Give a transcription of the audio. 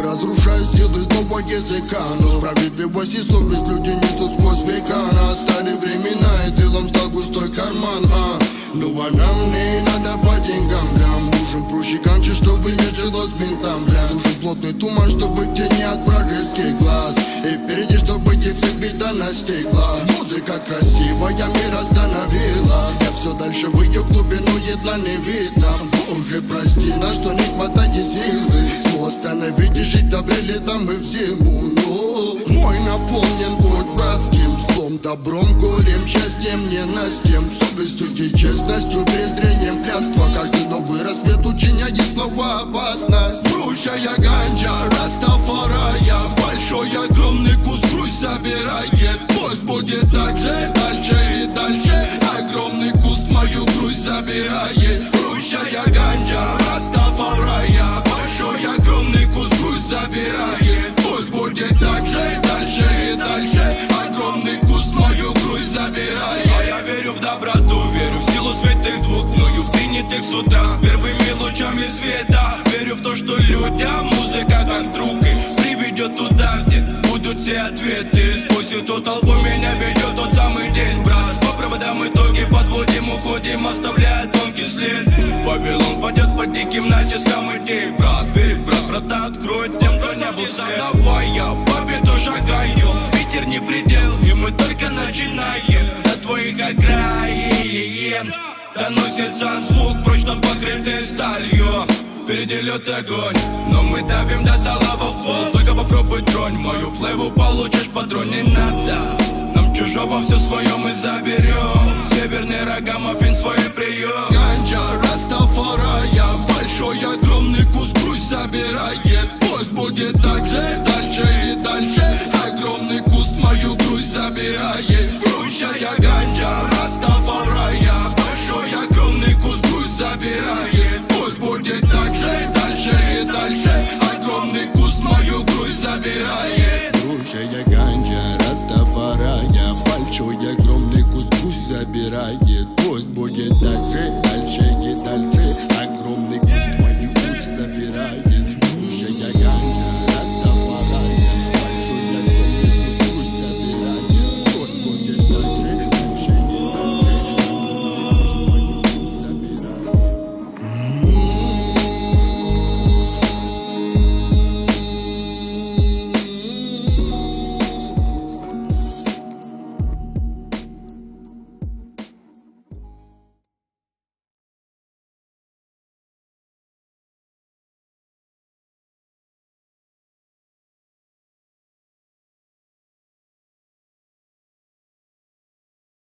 разрушаю силы злого языка, но справедливость и совесть люди несут сквозь века. Настали времена, и тылом стал густой карман. Ну а нам не надо по деньгам, бля. Нужен проще ганчи, чтобы не жило с бинтом, бля. Нужен плотный туман, чтобы в тени от вражеских глаз, и впереди, чтобы дефект бита настигла. Музыка красивая мир остановила. Я все дальше в ее глубину, едва не видно. Боже, прости нас, что не хватает силы. Зло остановить и жить добре летом и в зиму. Но мой наполнен будь братским злом, добром, горем, счастьем, ненастьем, совестью и честностью, презрением, клятства. Каждый новый рассвет учиняет снова опасность. Брущая ганджа, растафарая, большой огромный кус грусть забирает. Пусть будет так же, дальше и дальше. Огромный куст мою грусть забирает. Брущая ганджа, растафарая, большой огромный кус грусть забирает. Пусть будет так же, дальше и дальше. Огромный куст мою грусть забирает. А я верю в доброту, верю в силу святых двух, мною принятых с утра с первыми лучами света. Верю в то, что людям музыка как друг и приведет туда, где будут все ответы. Сквозь эту толпу меня ведет тот самый день, брат. По проводам итоги подводим, уходим, оставляя тонкий след. Вавилон падет под диким натиском идей, брат. Бит, брат, врата откроет тем, кто не был свет. Давай я победу шагаю, ветер не предел, и мы только начинаем. До твоих окраин доносится звук, прочно покрытый сталью. Впереди лед огонь, но мы давим до талого в пол. Только попробуй тронь мою флейву, получишь патрон. Не надо, нам чужого все свое мы заберем. Северный рогамофин свой прием. Ганджа, растафарая, большой огромный кус грусть забирает. Пусть будет так же, дальше и дальше. Огромный куст мою грусть забирает. Брущая ганджа, растафарая, большой огромный кус грусть забирает. Пусть будет так же, дальше и дальше. Огромный куст мою грусть забирает. Брущая ганджа, растафарая, большой огромный кус грусть забирает. Пусть будет так же,